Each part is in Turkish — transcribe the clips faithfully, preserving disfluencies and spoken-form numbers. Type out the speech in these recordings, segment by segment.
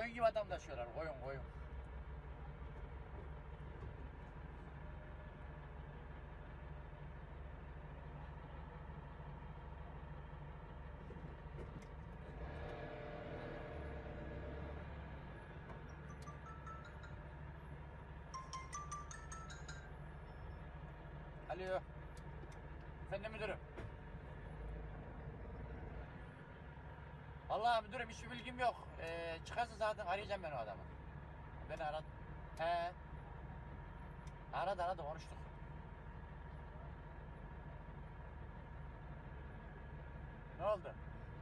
Koyun gibi adam taşıyorlar. Koyun koyun. Alo. Efendim müdürüm. Vallahi müdürüm hiçbir bilgim yok. Ee, çıkarsa zaten arayacağım ben o adamı. Beni aradı. He. Aradı aradı konuştuk. Ne oldu?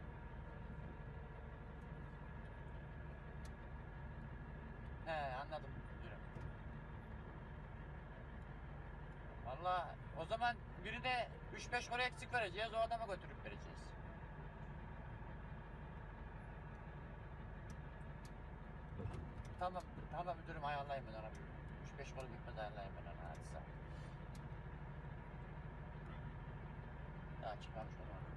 He anladım müdürüm. Vallahi o zaman biri de üç beş kuru eksik vereceğiz. O adama götürüp vereceğiz. Tamam, tamam müdürüm ayarlayayım ben ona. üç beş kolu gitmez ayarlayayım ben ona. Hadi sağ ol. Daha çıkarmış o zaman.